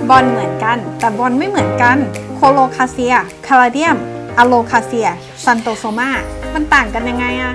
บอลเหมือนกันแต่บอลไม่เหมือนกันโคโลคาเซียคาราเดียมอะโลคาเซียซันโตโซมามันต่างกันยังไงอะ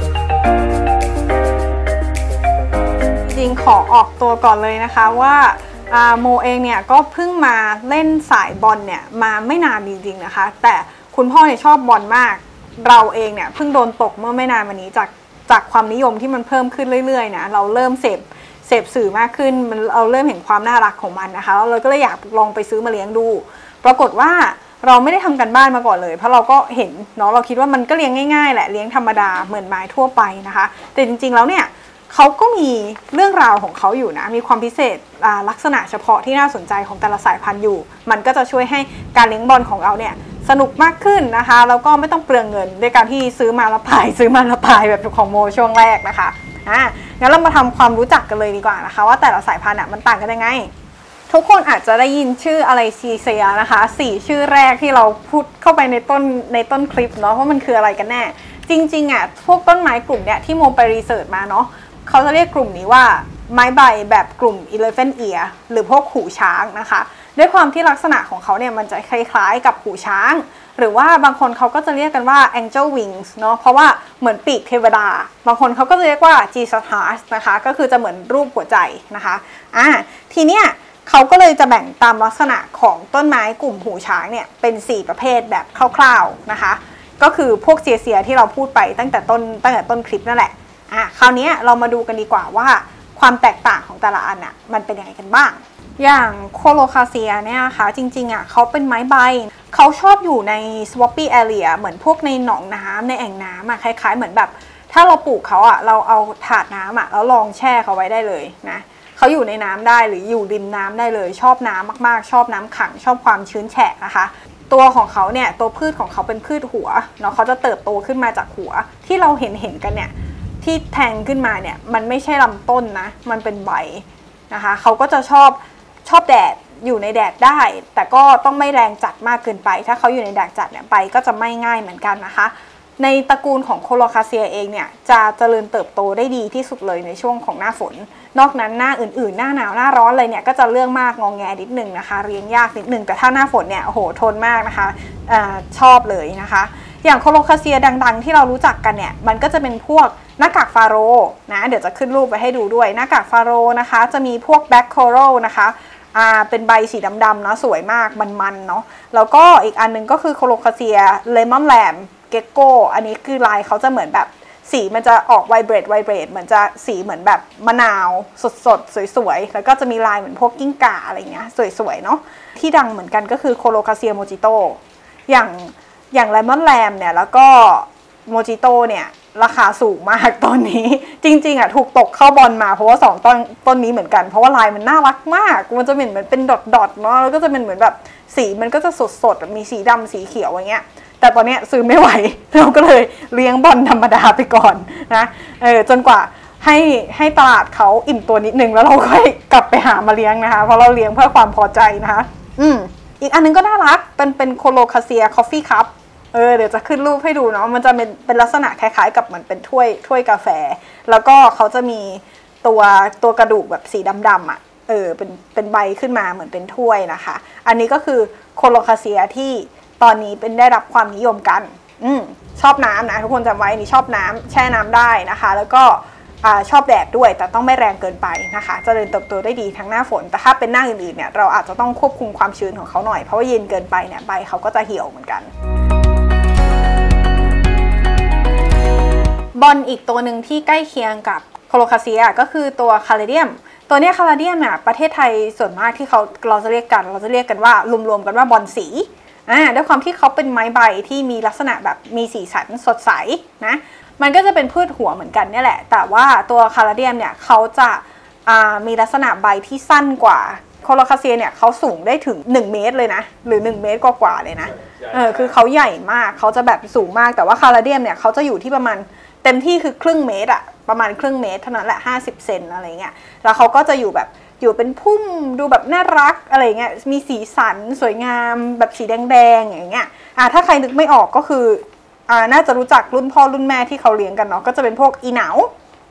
จริงขอออกตัวก่อนเลยนะคะว่าโมเองเนี่ยก็เพิ่งมาเล่นสายบอลเนี่ยมาไม่นานจริงๆนะคะแต่คุณพ่อเนี่ยชอบบอลมากเราเองเนี่ยเพิ่งโดนตกเมื่อไม่นานมานี้จากความนิยมที่มันเพิ่มขึ้นเรื่อยๆนะเราเริ่มเสพสื่อมากขึ้นเราเริ่มเห็นความน่ารักของมันนะคะเราก็เลยอยากลองไปซื้อมาเลี้ยงดูปรากฏว่าเราไม่ได้ทำกันบ้านมาก่อนเลยเพราะเราก็เห็นเนาะเราคิดว่ามันก็เลี้ยงง่ายๆแหละเลี้ยงธรรมดาเหมือนไม้ทั่วไปนะคะแต่จริงๆแล้วเนี่ยเขาก็มีเรื่องราวของเขาอยู่นะมีความพิเศษลักษณะเฉพาะที่น่าสนใจของแต่ละสายพันธุ์อยู่มันก็จะช่วยให้การเลี้ยงบอลของเราเนี่ยสนุกมากขึ้นนะคะแล้วก็ไม่ต้องเปลืองเงินด้วยการที่ซื้อมาละพายแบบของโมช่วงแรกนะคะงั้นเรามาทำความรู้จักกันเลยดีกว่านะคะว่าแต่ละสายพันธุ์มันต่างกันยังไงทุกคนอาจจะได้ยินชื่ออะไรซีเซียนะคะ4ชื่อแรกที่เราพูดเข้าไปในต้นคลิปเนาะว่ามันคืออะไรกันแน่จริงๆพวกต้นไม้กลุ่มเนี้ยที่โมไปรีเสิร์ชมาเนาะเขาจะเรียกกลุ่มนี้ว่าไม้ใบแบบกลุ่ม elephant ear หรือพวกหูช้างนะคะด้วยความที่ลักษณะของเขาเนี่ยมันจะคล้ายๆกับหูช้างหรือว่าบางคนเขาก็จะเรียกกันว่า angel wings เนาะเพราะว่าเหมือนปีกเทวดาบางคนเขาก็จะเรียกว่า Jesus heart นะคะก็คือจะเหมือนรูปหัวใจนะคะทีเนี้ยเขาก็เลยจะแบ่งตามลักษณะของต้นไม้กลุ่มหูช้างเนี่ยเป็น4ประเภทแบบคร่าวๆนะคะก็คือพวกเซียที่เราพูดไปตั้งแต่ต้นคลิปนั่นแหละคราวนี้เรามาดูกันดีกว่าว่าความแตกต่างของแต่ละอันมันเป็นยังไงกันบ้างอย่างโคโลคาเซียเนี่ยนะคะจริงๆเขาเป็นไม้ใบเขาชอบอยู่ใน swampy area เหมือนพวกในหนองน้ำในแอ่งน้ำคล้ายๆเหมือนแบบถ้าเราปลูกเขาเราเอาถาดน้ำแล้วลองแช่เขาไว้ได้เลยนะเขาอยู่ในน้ำได้หรืออยู่ริมน้ำได้เลยชอบน้ำมากๆชอบน้ำขังชอบความชื้นแฉะนะคะตัวของเขาเนี่ยตัวพืชของเขาเป็นพืชหัวเนาะเขาจะเติบโตขึ้นมาจากหัวที่เราเห็นกันเนี่ยที่แทงขึ้นมาเนี่ยมันไม่ใช่ลำต้นนะมันเป็นใบนะคะเขาก็จะชอบแดดอยู่ในแดดได้แต่ก็ต้องไม่แรงจัดมากเกินไปถ้าเขาอยู่ในแดดจัดเนี่ยใบก็จะไม่ง่ายเหมือนกันนะคะในตระกูลของโคโลคาเซียเองเนี่ยจะเจริญเติบโตได้ดีที่สุดเลยในช่วงของหน้าฝนนอกนั้นหน้าอื่นๆหน้าหนาวหน้าร้อนเลยเนี่ยก็จะเรื่องมากงองแงนิดนึงนะคะเลี้ยงยากนิดนึงแต่ถ้าหน้าฝนเนี่ยโอ้โหทนมากนะคะชอบเลยนะคะอย่างโคโลคาเซียดังๆที่เรารู้จักกันเนี่ยมันก็จะเป็นพวกหน้ากากฟาโรนะเดี๋ยวจะขึ้นรูปไปให้ดูด้วยหน้ากากฟาโรนะคะจะมีพวกแบล็คโคโรนะคะเป็นใบสีดำๆเนาะสวยมากมันๆเนาะแล้วก็อีกอันนึงก็คือโคโลคาเซียเลมอนแลมเกกโก้อันนี้คือลายเขาจะเหมือนแบบสีมันจะออกไวเบรดเหมือนจะสีเหมือนแบบมะนาวสดๆสวยๆแล้วก็จะมีลายเหมือนพวกกิ้งก่าอะไรเงี้ยสวยๆเนาะที่ดังเหมือนกันก็คือโคโลคาเซียโมจิโตอย่างเลมอนแลมเนี่ยแล้วก็โมจิโตเนี่ยราคาสูงมากตอนนี้จริงๆถูกตกเข้าบอลมาเพราะว่า2ต้นนี้เหมือนกันเพราะว่าลายมันน่ารักมากมันจะเหมือนเป็นดอทเนาะแล้วก็จะเป็นเหมือนแบบสีมันก็จะสดมีสีดำสีเขียวอย่างเงี้ยแต่ตอนนี้ซื้อไม่ไหวเราก็เลยเลี้ยงบอลธรรมดาไปก่อนนะจนกว่าให้ตลาดเขาอิ่มตัวนิดนึงแล้วเราค่อยกลับไปหามาเลี้ยงนะคะเพราะเราเลี้ยงเพื่อความพอใจนะคะอีกอันนึงก็น่ารักเป็นโคโลคาเซียคอฟฟี่คัพเดี๋ยวจะขึ้นรูปให้ดูเนาะมันจะเป็นลักษณะคล้ายๆกับเหมือนเป็นถ้วยกาแฟแล้วก็เขาจะมีตัวกระดูกแบบสีดำๆเป็นใบขึ้นมาเหมือนเป็นถ้วยนะคะอันนี้ก็คือโคโลคาเซียที่ตอนนี้เป็นได้รับความนิยมกันชอบน้ำนะทุกคนจำไว้นี่ชอบน้ำแช่น้ำได้นะคะแล้วก็ชอบแดดด้วยแต่ต้องไม่แรงเกินไปนะคะเจริญเติบโตได้ดีทั้งหน้าฝนแต่ถ้าเป็นหน้าอื่นๆเนี่ยเราอาจจะต้องควบคุมความชื้นของเขาหน่อยเพราะว่าเย็นเกินไปเนี่ยใบเขาก็จะเหี่ยวเหมือนกันบอลอีกตัวหนึ่งที่ใกล้เคียงกับโคโลคาเซียก็คือตัวคาเลเดียมตัวนี้คาเลเดียมเนี่ยประเทศไทยส่วนมากที่เราจะเรียกกันว่ารวมๆกันว่าบอลสีด้วยความที่เขาเป็นไม้ใบที่มีลักษณะแบบมีสีสันสดใสนะมันก็จะเป็นพืชหัวเหมือนกันนี่แหละแต่ว่าตัวคาเลเดียมเนี่ยเขาจะมีลักษณะใบที่สั้นกว่าโคโลคาเซียเนี่ยเขาสูงได้ถึง1เมตรเลยนะหรือ1เมตรกว่าเลยนะคือเขาใหญ่มากเขาจะแบบสูงมากแต่ว่าคาเลเดียมเนี่ยเขาจะอยู่ที่ประมาณเต็มที่คือครึ่งเมตรประมาณครึ่งเมตรเท่านั้นแหละ50 เซนอะไรเงี้ยแล้วเขาก็จะอยู่เป็นพุ่มดูแบบน่ารักอะไรเงี้ยมีสีสันสวยงามแบบสีแดงๆอย่างเงี้ยถ้าใครนึกไม่ออกก็คือน่าจะรู้จักรุ่นพ่อรุ่นแม่ที่เขาเลี้ยงกันเนาะก็จะเป็นพวกอีเหนา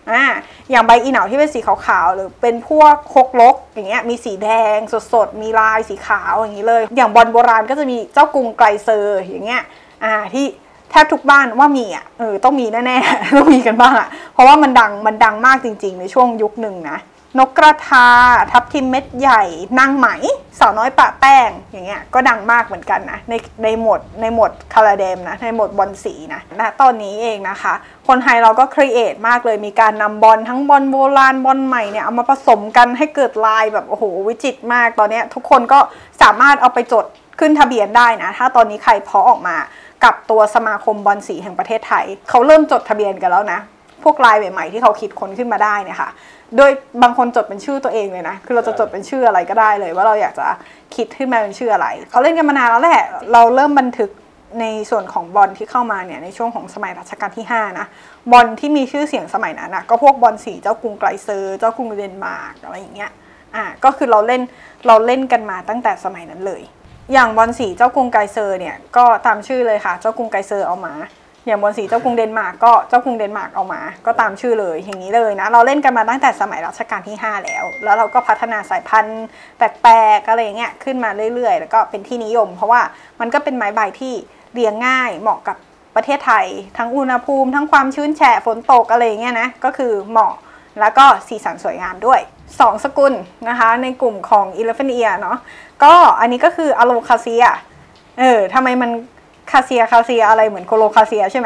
อย่างใบอีเหนาที่เป็นสีขาวๆหรือเป็นพวกฮกลกอย่างเงี้ยมีสีแดงสดๆมีลายสีขาวอย่างนี้เลยอย่างบอลโบราณก็จะมีเจ้ากรุงไกรเซอร์อย่างเงี้ยที่แทบทุกบ้านว่ามีต้องมีแน่ๆต้องมีกันบ้างเพราะว่ามันดังมากจริงๆในช่วงยุคหนึ่งนะนกกระทาทับทิมเม็ดใหญ่นางไหมสาวน้อยปะแป้งอย่างเงี้ยก็ดังมากเหมือนกันนะในหมวดคาราเดมนะในหมวดบอลสีนะตอนนี้เองนะคะคนไทยเราก็ครีเอทมากเลยมีการนำบอลทั้งบอลโบราณบอลใหม่เนี่ยเอามาผสมกันให้เกิดลายแบบโอ้โหวิจิตรมากตอนนี้ทุกคนก็สามารถเอาไปจดขึ้นทะเบียนได้นะถ้าตอนนี้ใครเพาะออกมากับตัวสมาคมบอลสีแห่งประเทศไทยเขาเริ่มจดทะเบียนกันแล้วนะพวกลายใหม่ๆที่เขาคิดค้นขึ้นมาได้เนี่ยค่ะโดยบางคนจดเป็นชื่อตัวเองเลยนะคือเราจะจดเป็นชื่ออะไรก็ได้เลยว่าเราอยากจะคิดขึ้นมาเป็นชื่ออะไรเขาเล่นกันมานานแล้วแหละเราเริ่มบันทึกในส่วนของบอลที่เข้ามาเนี่ยในช่วงของสมัยรัชกาลที่5นะบอลที่มีชื่อเสียงสมัยนั้นนะก็พวกบอลสีเจ้ากรุงไกรเซอร์เจ้ากรุงเดนมาร์กอะไรอย่างเงี้ยก็คือเราเล่นกันมาตั้งแต่สมัยนั้นเลยอย่างบอลสีเจ้ากรุงไกรเซอร์เนี่ยก็ตามชื่อเลยค่ะเจ้ากรุงไกรเซอร์เอามาอย่างบอลสีเจ้ากรุงเดนมาร์กก็เจ้ากรุงเดนมาร์กเอามาก็ตามชื่อเลยอย่างนี้เลยนะเราเล่นกันมาตั้งแต่สมัยรัชกาลที่5แล้วเราก็พัฒนาสายพันธุ์แปลกๆอะไรเงี้ยขึ้นมาเรื่อยๆแล้วก็เป็นที่นิยมเพราะว่ามันก็เป็นไม้ใบที่เลี้ยงง่ายเหมาะกับประเทศไทยทั้งอุณหภูมิทั้งความชื้นแฉะฝนตกอะไรเงี้ยนะก็คือเหมาะแล้วก็สีสันสวยงามด้วย2สกุลนะคะในกลุ่มของ Elephant Ear เนาะก็อันนี้ก็คืออะโลคาเซียทำไมมันคาเซียอะไรเหมือนโคโลคาเซียใช่ไหม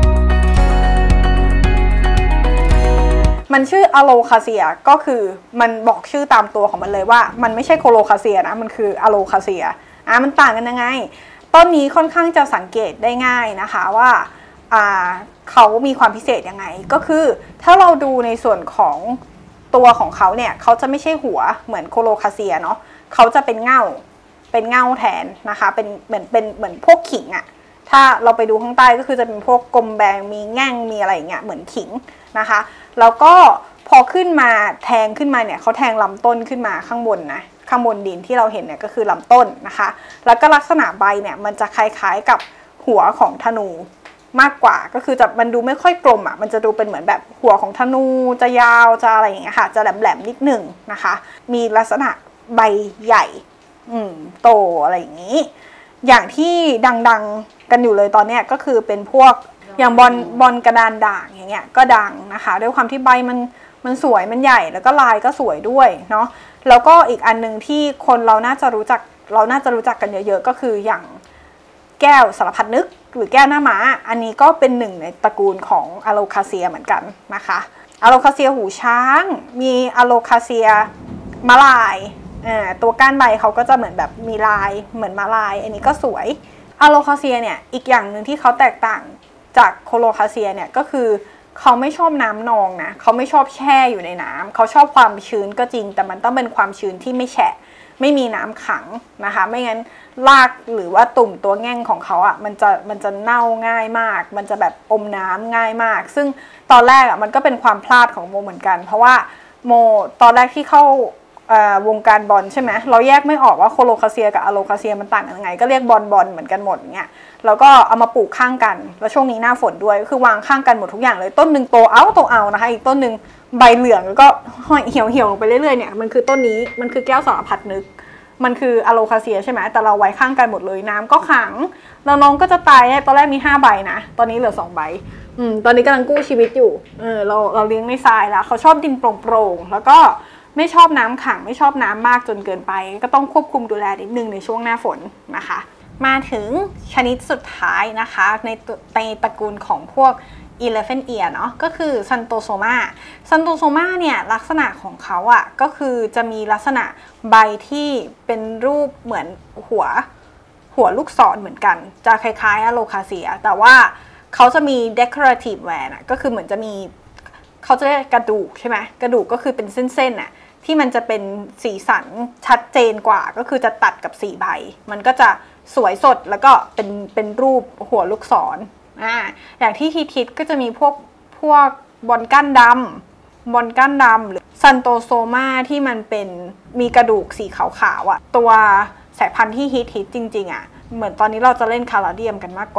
มันชื่ออะโลคาเซียก็คือมันบอกชื่อตามตัวของมันเลยว่ามันไม่ใช่โคโลคาเซียนะมันคืออะโลคาเซียมันต่างกันยังไงต้นนี้ค่อนข้างจะสังเกตได้ง่ายนะคะว่าเขามีความพิเศษยังไงก็คือถ้าเราดูในส่วนของตัวของเขาเนี่ยเขาจะไม่ใช่หัวเหมือนโคโลคาเซียเนาะเขาจะเป็นเง่าแทนนะคะเป็นเหมือนพวกขิงถ้าเราไปดูข้างใต้ก็คือจะเป็นพวกกลมแบงมีแง่งมีอะไรอย่างเงี้ยเหมือนขิงนะคะแล้วก็พอขึ้นมาแทงขึ้นมาเนี่ยเขาแทงลำต้นขึ้นมาข้างบนนะข้างบนดินที่เราเห็นเนี่ยก็คือลำต้นนะคะแล้วก็ลักษณะใบเนี่ยมันจะคล้ายๆกับหัวของธนูมากกว่าก็คือมันดูไม่ค่อยกลมมันจะดูเป็นเหมือนแบบหัวของธนูจะยาวจะอะไรอย่างเงี้ยค่ะจะแหลมๆนิดหนึ่งนะคะมีลักษณะใบใหญ่โตอะไรอย่างนี้อย่างที่ดังกันอยู่เลยตอนนี้ก็คือเป็นพวกอย่างบอลกระดานด่างอย่างเงี้ยก็ดังนะคะด้วยความที่ใบมันสวยมันใหญ่แล้วก็ลายก็สวยด้วยเนาะแล้วก็อีกอันนึงที่คนเราน่าจะรู้จักกันเยอะๆก็คืออย่างแก้วสารพัดนึกหรือแก้วหน้าม้าอันนี้ก็เป็นหนึ่งในตระกูลของอะโลคาเซียเหมือนกันนะคะอะโลคาเซียหูช้างมีอะโลคาเซียมะลายตัวก้านใบเขาก็จะเหมือนแบบมีลายเหมือนมาลายอันนี้ก็สวยอะโลคาเซียเนี่ยอีกอย่างหนึ่งที่เขาแตกต่างจากโคโลคาเซียเนี่ยก็คือเขาไม่ชอบน้ำนองนะเขาไม่ชอบแช่อยู่ในน้ำเขาชอบความชื้นก็จริงแต่มันต้องเป็นความชื้นที่ไม่แฉะไม่มีน้ำขังนะคะไม่งั้นรากหรือว่าตุ่มตัวแง่งของเขามันจะเน่าง่ายมากมันจะแบบอมน้ำง่ายมากซึ่งตอนแรกมันก็เป็นความพลาดของโมเหมือนกันเพราะว่าโมตอนแรกที่เข้าวงการบอลใช่ไหมเราแยกไม่ออกว่าโคโลคาเซียกับอะโลคาเซียมันต่างกันยังไงก็เรียกบอลเหมือนกันหมดเงี้ยแล้วก็เอามาปลูกข้างกันแล้วช่วงนี้หน้าฝนด้วยก็คือวางข้างกันหมดทุกอย่างเลยต้นหนึ่งโตเอานะคะอีกต้นหนึ่งใบเหลืองแล้วก็เหี่ยวไปเรื่อยๆเนี่ยมันคือต้นนี้มันคือแก้วสารพัดนึกมันคืออะโลคาเซียใช่ไหมแต่เราไว้ข้างกันหมดเลยน้ำก็ขังแล้วน้องก็จะตายตอนแรกมี5 ใบนะตอนนี้เหลือ2 ใบตอนนี้กำลังกู้ชีวิตอยู่เราเลี้ยงในทรายแล้วเขาชอบดินโปร่งๆแล้วก็ไม่ชอบน้ำขังไม่ชอบน้ำมากจนเกินไปก็ต้องควบคุมดูแลนิดนึงในช่วงหน้าฝนนะคะมาถึงชนิดสุดท้ายนะคะในตระกูลของพวก Elephant Ear เนาะก็คือซันโตโซมาเนี่ยลักษณะของเขาก็คือจะมีลักษณะใบที่เป็นรูปเหมือนหัวลูกศรเหมือนกันจะคล้ายๆอะโลคาเซียแต่ว่าเขาจะมี decorative wear ก็คือเหมือนจะมีเขาจะเรียกกระดูกใช่ไหมกระดูกก็คือเป็นเส้นๆที่มันจะเป็นสีสันชัดเจนกว่าก็คือจะตัดกับ4 ใบมันก็จะสวยสดแล้วก็เป็นรูปหัวลูกศรอย่างที่ฮิตก็จะมีพวกบอลก้านดำหรือซันโตโซมาที่มันเป็นมีกระดูกสีขาวๆตัวสายพันธุ์ที่ฮิตจริงๆเหมือนตอนนี้เราจะเล่นคาราเดียมกันมากกว่าเนาะ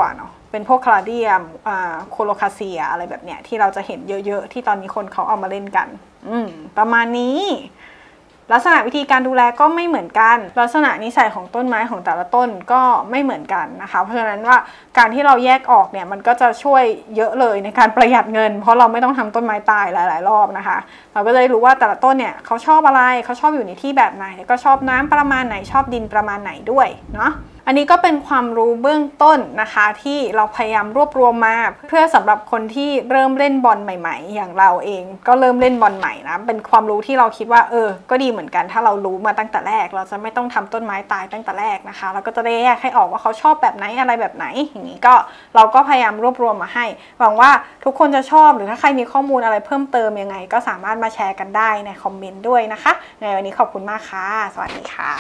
เป็นพวกคลาเดียมโคโลคาเซียอะไรแบบเนี้ยที่เราจะเห็นเยอะๆที่ตอนนี้คนเขาเอามาเล่นกันประมาณนี้ลักษณะวิธีการดูแลก็ไม่เหมือนกันลักษณะนิสัยของต้นไม้ของแต่ละต้นก็ไม่เหมือนกันนะคะเพราะฉะนั้นว่าการที่เราแยกออกเนี่ยมันก็จะช่วยเยอะเลยในการประหยัดเงินเพราะเราไม่ต้องทำต้นไม้ตายหลายๆรอบนะคะเราก็จะได้รู้ว่าแต่ละต้นเนี่ยเขาชอบอะไรเขาชอบอยู่ในที่แบบไหนแล้วก็ชอบน้ำประมาณไหนชอบดินประมาณไหนด้วยเนาะอันนี้ก็เป็นความรู้เบื้องต้นนะคะที่เราพยายามรวบรวมมาเพื่อสำหรับคนที่เริ่มเล่นบอลใหม่ๆอย่างเราเองก็เริ่มเล่นบอลใหม่นะเป็นความรู้ที่เราคิดว่าก็ดีเหมือนกันถ้าเรารู้มาตั้งแต่แรกเราจะไม่ต้องทำต้นไม้ตายตั้งแต่แรกนะคะเราก็จะได้แยกให้ออกว่าเขาชอบแบบไหนอะไรแบบไหนอย่างนี้ก็เราก็พยายามรวบรวมมาให้หวังว่าทุกคนจะชอบหรือถ้าใครมีข้อมูลอะไรเพิ่มเติมยังไงก็สามารถมาแชร์กันได้ในคอมเมนต์ด้วยนะคะในวันนี้ขอบคุณมากค่ะสวัสดีค่ะ